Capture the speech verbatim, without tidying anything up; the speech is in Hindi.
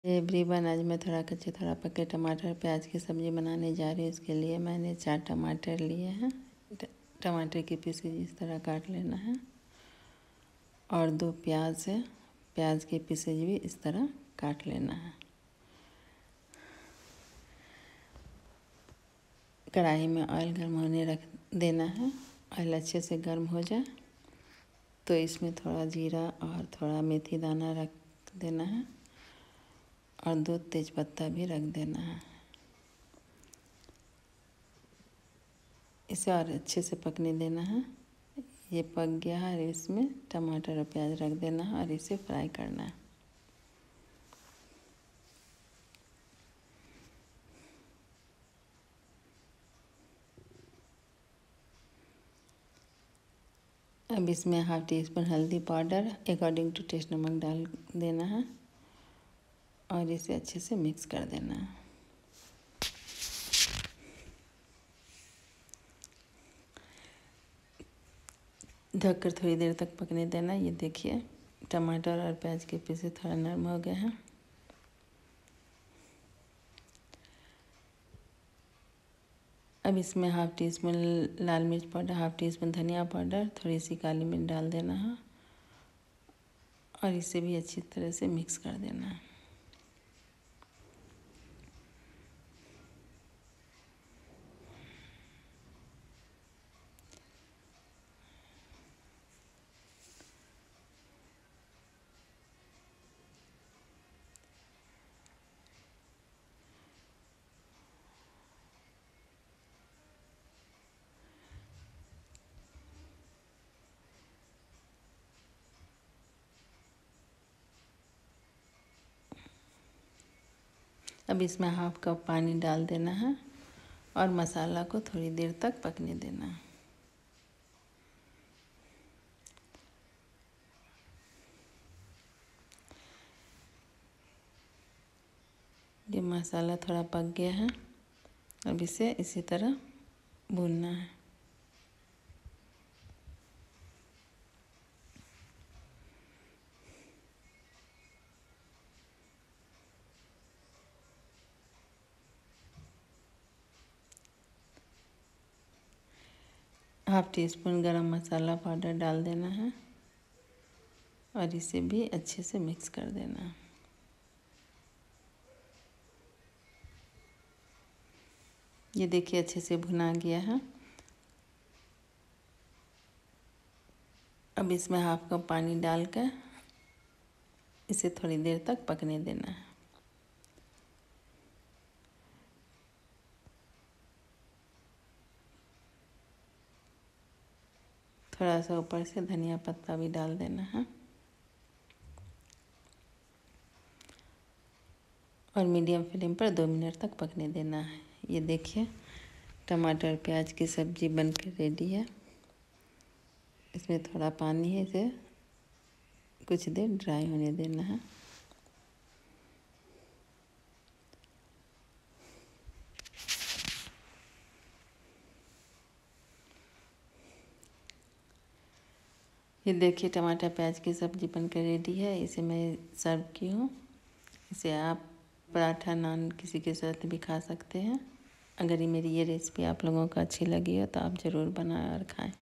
एवरीवन, आज मैं थोड़ा कच्चे थोड़ा पके टमाटर प्याज की सब्ज़ी बनाने जा रही हूँ। इसके लिए मैंने चार टमाटर लिए हैं। टमाटर की पीसेज इस तरह काट लेना है और दो प्याज है, प्याज की पीसेज भी इस तरह काट लेना है। कढ़ाई में ऑयल गर्म होने रख देना है। ऑयल अच्छे से गर्म हो जाए तो इसमें थोड़ा जीरा और थोड़ा मेथी दाना रख देना है और दो तेज़पत्ता भी रख देना है। इसे और अच्छे से पकने देना है। ये पक गया है और इसमें टमाटर और प्याज रख देना है और इसे फ्राई करना है। अब इसमें हाफ टी स्पून हल्दी पाउडर अकॉर्डिंग टू टेस्ट नमक डाल देना है और इसे अच्छे से मिक्स कर देना है। ढककर थोड़ी देर तक पकने देना। ये देखिए टमाटर और प्याज के पीसेस थोड़ा नरम हो गए हैं। अब इसमें हाफ टी स्पून लाल मिर्च पाउडर, हाफ टी स्पून धनिया पाउडर, थोड़ी सी काली मिर्च डाल देना है और इसे भी अच्छी तरह से मिक्स कर देना है। अब इसमें हाफ कप पानी डाल देना है और मसाला को थोड़ी देर तक पकने देना है। ये मसाला थोड़ा पक गया है। अब इसे इसी तरह भूनना है। हाफ टी स्पून गरम मसाला पाउडर डाल देना है और इसे भी अच्छे से मिक्स कर देना है। ये देखिए अच्छे से भुना गया है। अब इसमें हाफ कप पानी डालकर इसे थोड़ी देर तक पकने देना है। थोड़ा सा ऊपर से धनिया पत्ता भी डाल देना है और मीडियम फ्लेम पर दो मिनट तक पकने देना है। ये देखिए टमाटर प्याज की सब्ज़ी बनकर रेडी है। इसमें थोड़ा पानी है, इसे कुछ देर ड्राई होने देना है। ये देखिए टमाटर प्याज की सब्ज़ी बनकर रेडी है। इसे मैं सर्व की हूँ। इसे आप पराठा नान किसी के साथ भी खा सकते हैं। अगर ये मेरी ये रेसिपी आप लोगों को अच्छी लगी हो तो आप ज़रूर बनाएं और खाएं।